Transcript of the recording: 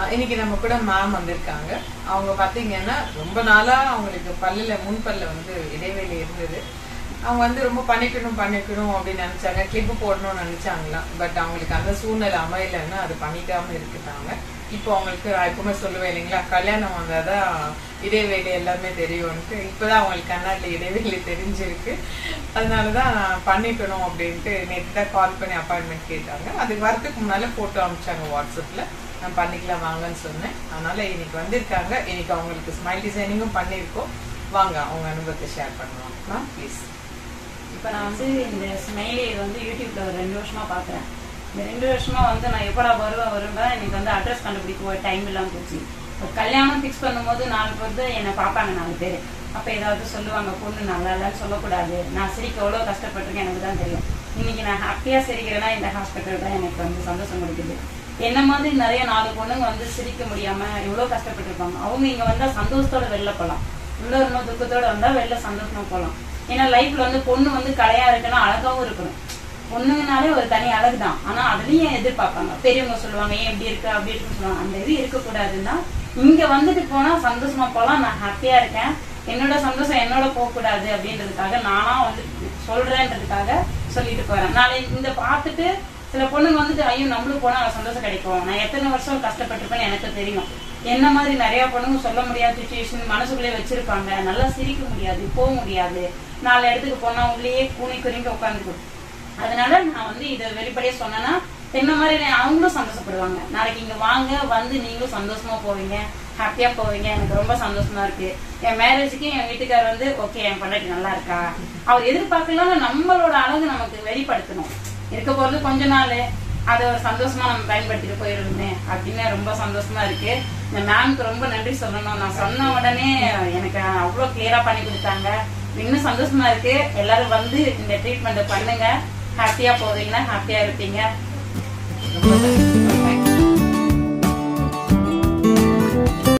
இன்னைக்கு நம்ம கூட மேம் வந்திருக்காங்க. அவங்க பாத்தீங்கன்னா ரொம்ப நாளா அவங்களுக்கு பல்லுல முன்பல்ல வந்து இடைவெளி இருந்தது. அவங்க வந்து ரொம்ப பண்ணிக்கணும் அப்படின்னு நினைச்சாங்க, கிளிப்பு போடணும்னு நினைச்சாங்களாம். பட் அவங்களுக்கு அந்த சூழ்நிலை அமையலன்னு அது பண்ணிக்காம இருக்குதாங்க. இப்போ அவங்களுக்கு நான் எப்பவுமே சொல்லுவேன் இல்லைங்களா, கல்யாணம் வந்தாதான் இடைவெளி எல்லாமே தெரியும்ட்டு. இப்பதான் அவங்களுக்கு கண்ணாடில இடைவெளி தெரிஞ்சிருக்கு. அதனாலதான் பண்ணிக்கணும் அப்படின்ட்டு நேற்று தான் கால் பண்ணி அப்பாயின்மெண்ட் கேட்டாங்க. அதுக்கு வரதுக்கு முன்னால போட்டோ அனுப்பிச்சாங்க வாட்ஸ்அப்ல. நான் பண்ணிக்கலாம் வாங்கன்னு சொன்னேன். அதனால இன்னைக்கு வந்திருக்காங்க. இன்னைக்கு அவங்களுக்கு ஸ்மைல் டிசைனிங்கும் பண்ணியிருக்கோம். வாங்க அவங்க அனுபவத்தை ஷேர் பண்ணுவாங்க. Ma'am please. இப்போ நான் வந்து இந்த ஸ்மைலி வந்து யூடியூப்ல ஒரு 2 வருஷமா பாக்குறேன். இந்த 2 வருஷமா வந்து நான் எப்படா வருவேன் எனக்கு வந்து அட்ரஸ் கண்டுபிடிக்க ஒரு டைம் இல்லாம போச்சு. ஒரு கல்யாணம் ஃபிக்ஸ் பண்ணும்போது 4 பேர் என்னை பார்ப்பாங்க, 4 பேர். அப்ப ஏதாவது சொல்லுவாங்க, பொண்ணு நல்லா இல்லைன்னு சொல்லக்கூடாது. நான் சிரிக்க எவ்வளவு கஷ்டப்பட்டிருக்கேன் எனக்கு தான் தெரியும். இன்னைக்கு நான் ஹாப்பியா சிரிக்கிறேன்னா இந்த ஹாஸ்பிட்டல் தான் எனக்கு வந்து சந்தோஷம் கொடுக்குது. என்ன மாதிரி நிறைய 4 பொண்ணுங்க வந்து சிரிக்க முடியாம எவ்வளவு கஷ்டப்பட்டிருப்பாங்க. அவங்க இங்க வந்தா சந்தோஷத்தோட வெளில போகலாம், உள்ள இன்னும் துக்கத்தோட வந்தா வெளில சந்தோஷமா போகலாம். ஏன்னா லைஃப்ல வந்து பொண்ணு வந்து கலையா இருக்குன்னா அழகாவும் இருக்கணும். பொண்ணுங்கனாலே ஒரு தனி அழகுதான். ஆனா அதுலயும் எதிர்பார்ப்பாங்க, பெரியவங்க சொல்லுவாங்க ஏன் இப்படி இருக்கு அப்படி இருக்குன்னு சொல்லுவாங்க. அந்த இது இருக்கக்கூடாதுன்னா இங்க வந்துட்டு போனா சந்தோஷமா போலாம். நான் ஹாப்பியா இருக்கேன், என்னோட சந்தோஷம் என்னோட போக கூடாது அப்படின்றதுக்காக நானா வந்து சொல்றேன்றதுக்காக சொல்லிட்டு போறேன். நாளை இந்த பார்த்துட்டு சில பொண்ணுங்க வந்துட்டு ஐயோ நம்மளுக்கு போனா சந்தோஷம் கிடைக்கும், நான் எத்தனை வருஷம் கஷ்டப்பட்டிருப்பேன்னு எனக்கு தெரியும். என்ன மாதிரி நிறைய பொண்ணுங்க சொல்ல முடியாத சுச்சுவேஷன் மனசுக்குள்ளே வச்சிருப்பாங்க. நல்லா சிரிக்க முடியாது, போக முடியாது, 4 இடத்துக்கு போனா உள்ளேயே கூனி குறுங்கி உட்காந்துக்கு. அதனால நான் வந்து இதை வெளிப்படையா சொன்னேன்னா என்ன மாதிரி அவங்களும் சந்தோஷப்படுவாங்க. நாளைக்கு இங்க வாங்க, வந்து நீங்களும் சந்தோஷமா போவீங்க, ஹாப்பியா போவீங்க. எனக்கு ரொம்ப சந்தோஷமா இருக்கு. என் மேரேஜுக்கு என் வீட்டுக்காரர் வந்து ஓகே என் பொண்டாட்டி நல்லா இருக்கா, அவர் எதிர்பார்க்கலாம். நம்மளோட அழகு நமக்கு வெளிப்படுத்தணும். இருக்க போறது கொஞ்ச நாள், அதை ஒரு சந்தோஷமா நம்ம பயன்படுத்திட்டு போயிருந்தேன் அப்படின்னு ரொம்ப சந்தோஷமா இருக்கு. இந்த மேம்க்கு ரொம்ப நன்றி சொல்லணும். நான் சொன்ன உடனே எனக்கு அவ்வளவு கிளியரா பண்ணி கொடுத்தாங்க. இன்னும் சந்தோஷமா இருக்கு. எல்லாரும் வந்து இந்த ட்ரீட்மெண்ட் பண்ணுங்க, ஹாப்பியா போவீங்கன்னா ஹாப்பியா இருப்பீங்க.